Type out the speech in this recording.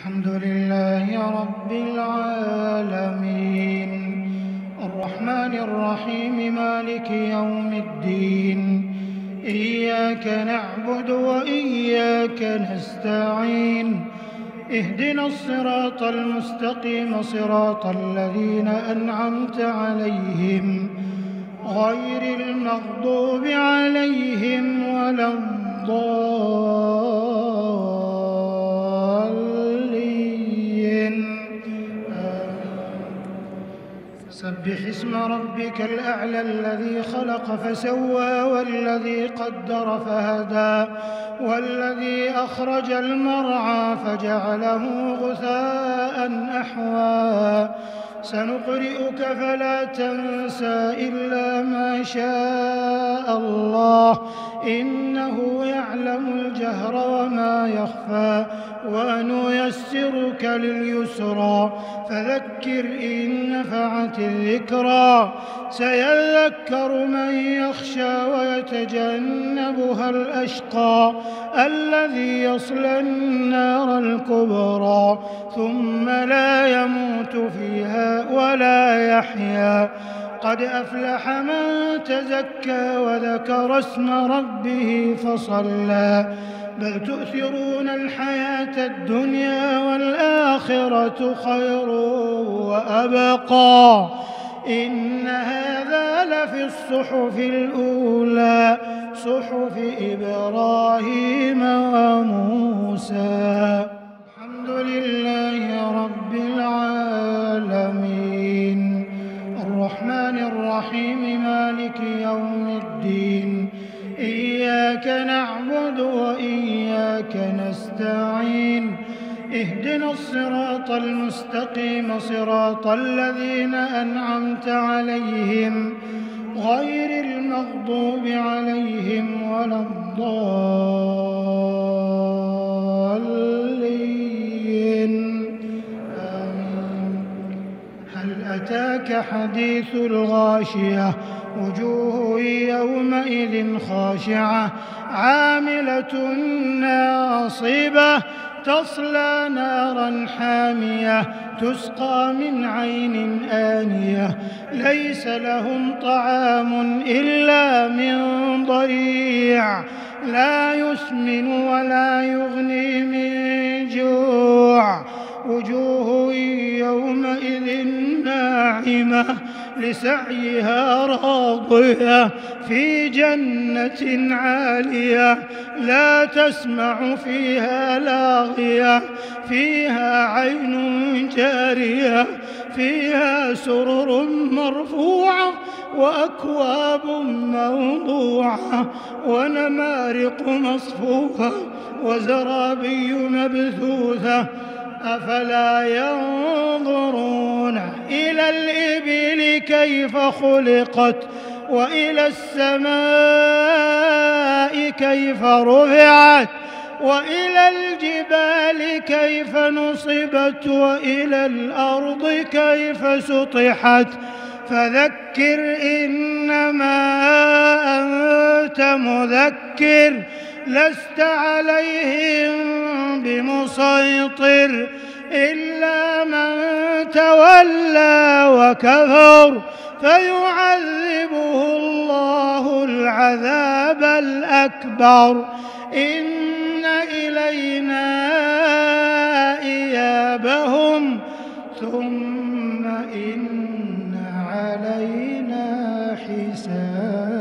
الحمد لله رب العالمين الرحمن الرحيم مالك يوم الدين إياك نعبد وإياك نستعين اهدنا الصراط المستقيم صراط الذين أنعمت عليهم غير المغضوب عليهم ولا الضالين. سبح اسم ربك الأعلى الذي خلق فسوى والذي قدر فهدى والذي أخرج المرعى فجعله غثاء أحوى سنقرئك فلا تنسى إلا ما شاء الله إنه يعلم الجهر وما يخفى ونيسرك لليسرى فذكر إن نفعت الذكرى سيذكر من يخشى ويتجنبها الأشقى الذي يصلى النار الكبرى ثم لا يموت فيها ولا يحيا قد أفلح من تزكى وذكر اسم ربه فصلى بل تؤثرون الحياة الدنيا والآخرة خير وأبقى إن هذا لفي الصحف الأولى صحف إبراهيم وموسى. الحمد لله رب العالمين الرحمن الرحيم مالك يوم الدين إياك نعبد وإياك نستعين اهدنا الصراط المستقيم صراط الذين أنعمت عليهم غير المغضوب عليهم ولا الضالين. آمين. هل أتاك حديث الغاشية وجوه يومئذ خاشعة عاملة ناصبة تصلى نارا حامية تسقى من عين آنية ليس لهم طعام إلا من ضريع لا يسمن ولا يغني من جوع وجوه يومئذ ناعمة لسعيها راضية في جنة عالية لا تسمع فيها لاغية فيها عين جارية فيها سرر مرفوعة وأكواب موضوعة ونمارق مصفوفة وزرابي مبثوثة أفلا ينظرون إلى الإبل كيف خلقت وإلى السماء كيف رفعت وإلى الجبال كيف نصبت وإلى الأرض كيف سطحت فذكر إنما أنت مذكر لست عليهم بمسيطر إلا من تولى وكفر فيعذبه الله العذاب الأكبر إن إلينا إيابهم ثم إن علينا حسابهم.